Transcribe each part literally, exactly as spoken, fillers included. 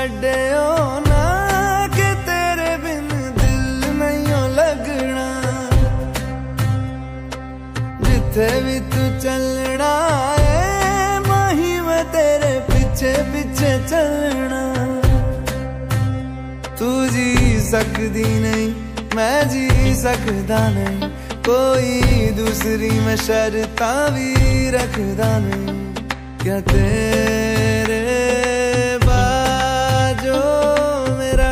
छड्डियो ना कि तेरे बिन दिल नहीं लगना। जिथे भी तू चलना है माही मैं तेरे पीछे पीछे चलना। तू जी सकदी नहीं मैं जी सकदा नहीं, कोई दूसरी मैं शर्तां भी रखदा नहीं। क्या तेरे बाजो मेरा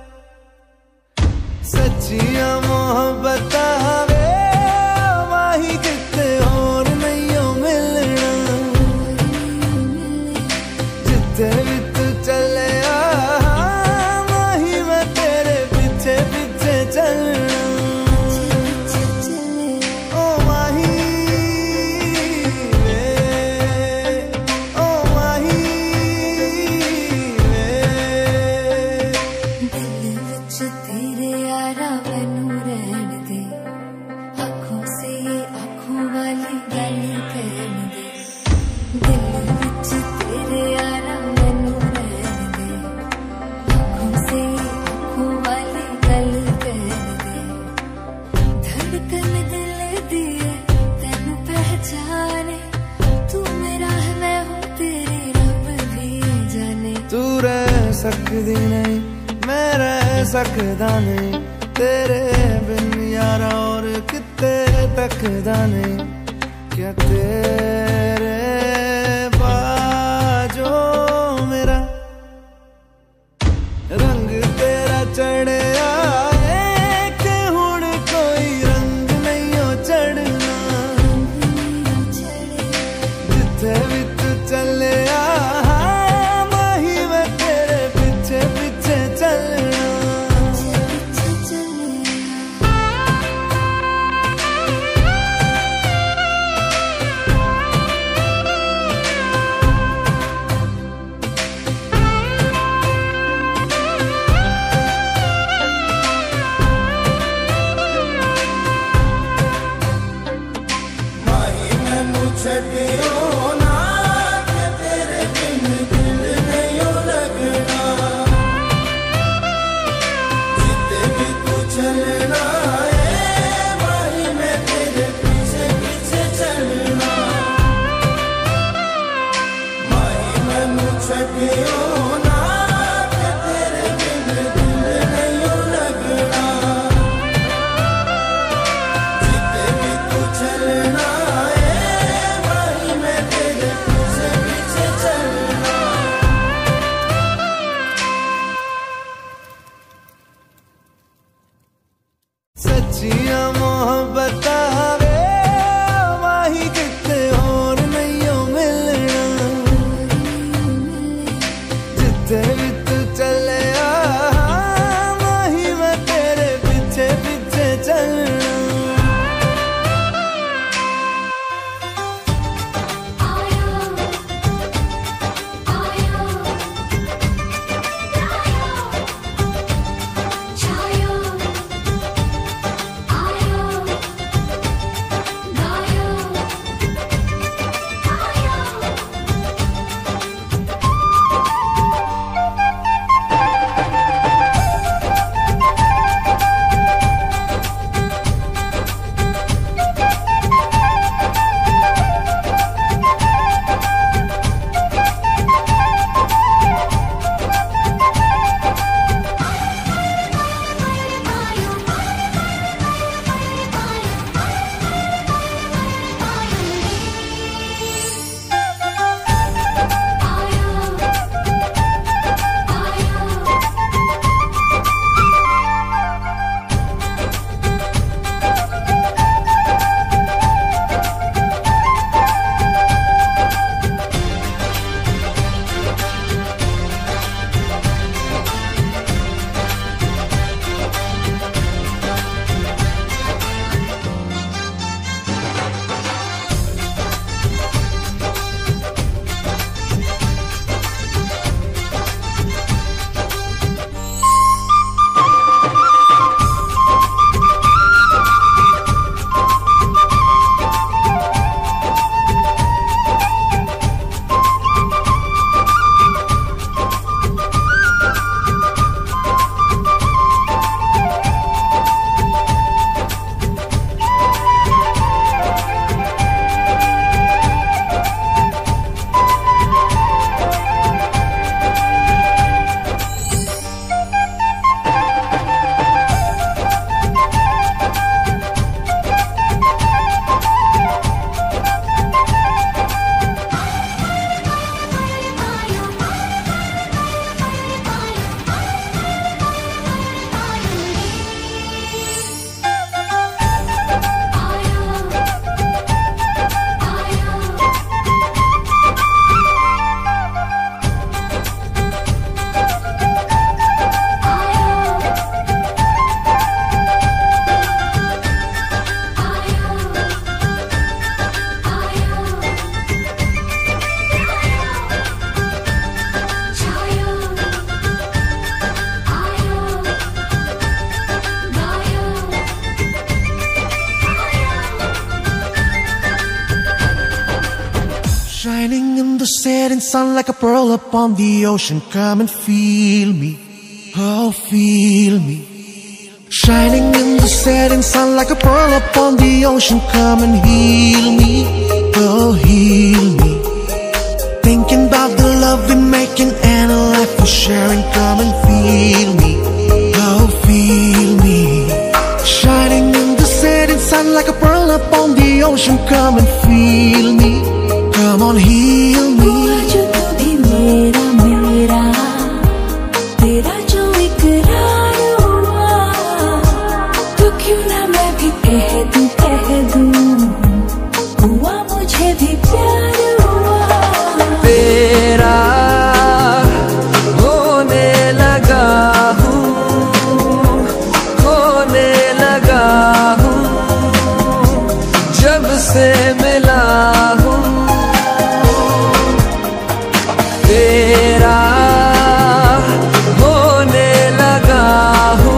सच्चियां मोहब्बत वे माही किते होर नहीं हो मिलना। जिथे भी तू चले माही मैं तेरे पीछे पीछे चलना। सकदी नहीं मैं रह सकदा नहीं, तेरे बिन यारा और किते तकदा नहीं। क्या तेरे बाजो मेरा रंग तेरा चढ़िया है कि हुण कोई रंग नहीं हो चढ़ना। जिथे भी तू चले छड्डियो ना कि तेरे बिन दिल नहीं लगना। जिथे भी तू चलना है माही मैं तेरे पीछे पीछे चलना। माही मैनू छड्डियो ना कि तेरे बिन दिल नहीं लगना। जिथे भी तू चलना Shining in the setting sun like a pearl upon the ocean. Come and feel me, oh feel me. Shining in the setting sun like a pearl upon the ocean. Come and heal me, oh heal me. Thinking about the love we're making and a life we're sharing. Come and feel me, oh feel me. Shining in the setting sun like a pearl upon the ocean. Come and feel me, come on heal me. जो तू भी मेरा मेरा तेरा जो इकरार हुआ, तो क्यों ना मैं भी कह दूं कह दूं हुआ मुझे भी प्यार हुआ। तेरा होने लगा हूँ, होने लगा हूँ, जब से मिला हूँ। तेरा होने लगा हूँ,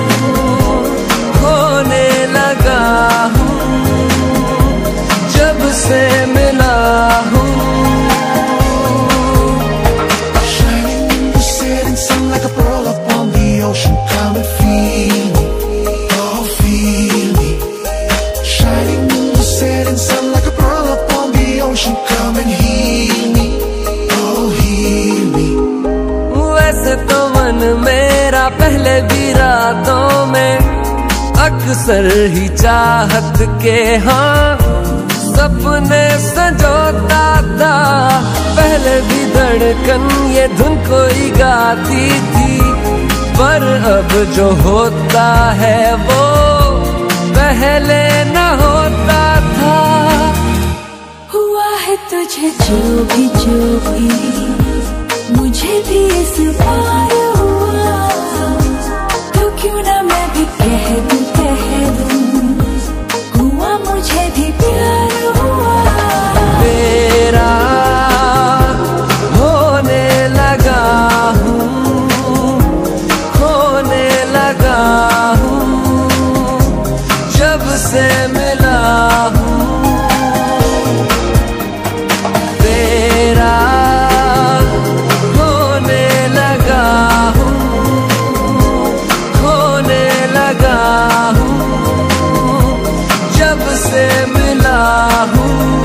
होने लगा हूँ, जब से मिला हूँ। Shining in the setting sun like a pearl upon the ocean. Come and feel me, oh feel me. Shining in the setting sun like a pearl upon the ocean. Come and heal me, oh heal me. वैसे तो मन मेरा पहले भी रातों में अक्सर ही चाहत के हाँ सपने संजोता था। पहले भी धड़कन ये धुन कोई गाती थी, पर अब जो होता है वो पहले न होता था। हुआ है तुझे जो भी जो भी मुझे भी इस बार हुआ, तो क्यों ना मैं भी कह दूं कह दूं हुआ मुझे भी प्यार हुआ। तेरा होने लगा हूँ, होने लगा हूँ, जब से मिला हूँ। तेरा होने लगा हूँ, होने लगा हूँ, जब से मिला हूँ।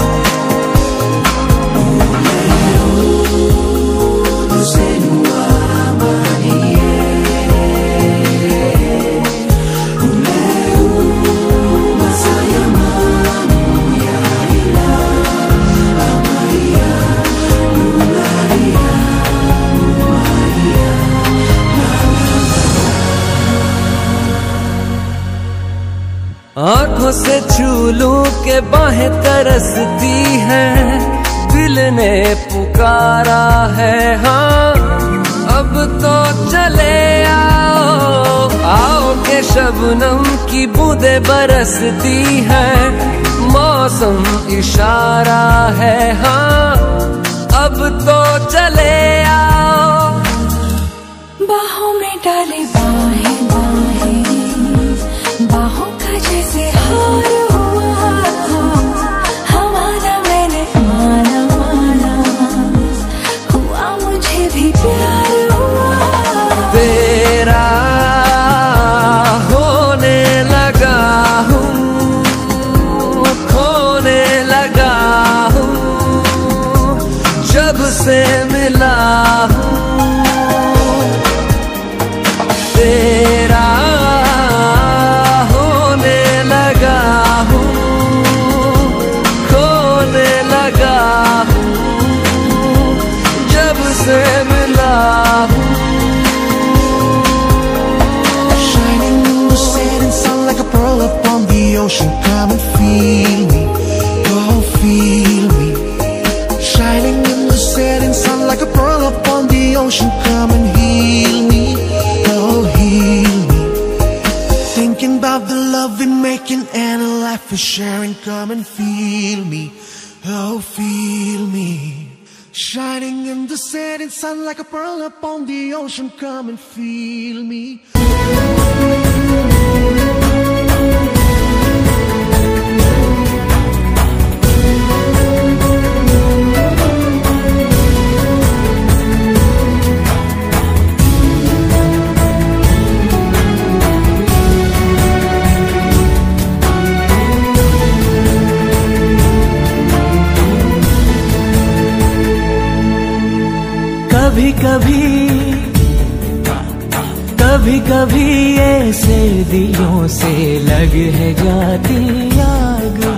आंखों से छू लूं के बाहें तरसती हैं, दिल ने पुकारा है हाँ अब तो चले आओ। आओ के शबनम की बूंदें बरसती हैं, मौसम इशारा है हाँ अब तो चले आओ। बाहों में डाले बाहें बाहें बाहों का जैसे हार हुआ, हमारा मैंने माना माना हुआ मुझे भी प्यार हुआ। तेरा होने लगा हूँ, खोने लगा हूँ, जब से मिला हूँ। तेरा होने लगा हूँ, खोने लगा हूँ, जब से मिला हूँ। Shining in the setting sun like a pearl upon the ocean. Come and feel me, oh feel me. Shining in the setting sun like a pearl upon the ocean. Come and heal me, oh heal me. Thinking about the love we're making and a life we're sharing. Come and feel me, oh feel me. Shining in the setting sun like a pearl upon the ocean. Come and feel me. कभी कभी कभी कभी ऐसे दिलों से लग है जाती आग।